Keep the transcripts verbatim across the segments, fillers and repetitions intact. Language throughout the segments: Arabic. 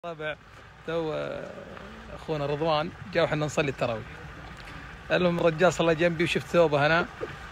طبعا تو اخونا رضوان جاء وحنا نصلي التراويح. المهم الرجال صلى جنبي وشفت ثوبه هنا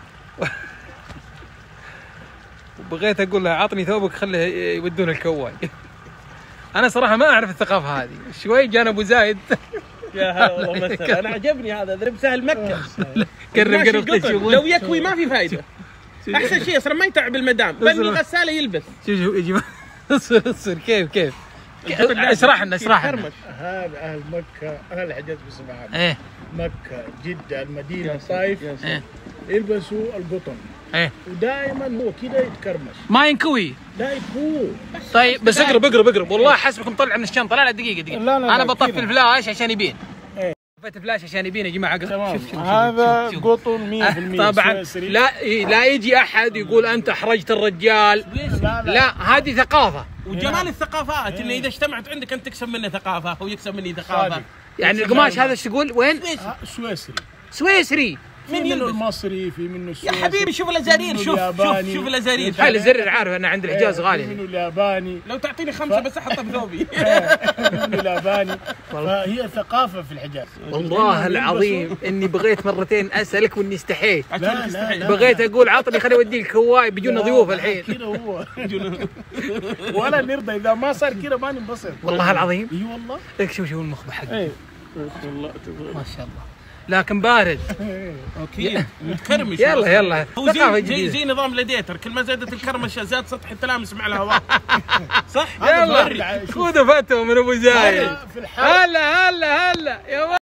وبغيت اقول له عطني ثوبك خليه يودون الكواي. انا صراحه ما اعرف الثقافه هذه، شوي جانا ابو زايد يا هلا والله مثلا انا عجبني هذا ذرب سهل مكه. قرب قرب لو يكوي ما في فايده. احسن شيء اصلا ما يتعب المدام، بل الغساله يلبس. شوف شوف يا جماعه اصبر كيف كيف اشرح لنا اشرح لنا. هذا اهل مكه اهل الحجاز بصفه ايه مكه جده المدينه الطائف ايه يلبسوا القطن ايه ودائما هو كذا يتكرمش ما ينكوي. لا يكوي. طيب بس اقرب اقرب اقرب والله حسبكم طلع من الشنطه. لا لا دقيقه دقيقه لا لا انا لا بطفي كده. الفلاش عشان يبين. ايه طفيت فلاش عشان يبين يا جماعه. تمام. شوف شوف هذا شوف شوف. قطن مية بالمية طبعا لا لا يجي احد يقول انت احرجت الرجال. لا, لا. لا هذه ثقافه. وجمال الثقافات انه اذا اجتمعت عندك انت تكسب مني ثقافه هو يكسب مني ثقافه. صادق. يعني القماش هذا ايش تقول وين؟ آه، سويسري. سويسري. من منه يلبس؟ المصري في منه يا السويسري. حبيبي شوف الازارير، منه شوف شوف الياباني. شوف الازارير. هاي الزر عارف انا عند الحجاز إيه، غالي. منه الياباني. لو تعطيني خمسه بس احطها بثوبي. منه الياباني. فهي ثقافه في الحجاز. والله العظيم اني بغيت مرتين اسالك واني استحيت. لا لا لا. بغيت اقول عطني خليني اوديك الكواي بيجونا ضيوف الحين. كذا هو ولا نرضى اذا ما صار كذا ما ننبسط. والله العظيم. اي والله. لك شوف شوف المخبة حقه ايه والله ما شاء الله لكن بارد. اكيد متكرمش. يلا يلا هو ثقافة زي, زي جديدة. زي نظام لديتر، كل ما زادت الكرمشه زاد سطح التلامس مع الهواء. صح؟ يلا خذوا فتوى من ابو زايد. في الحال هلا هلا هلا يا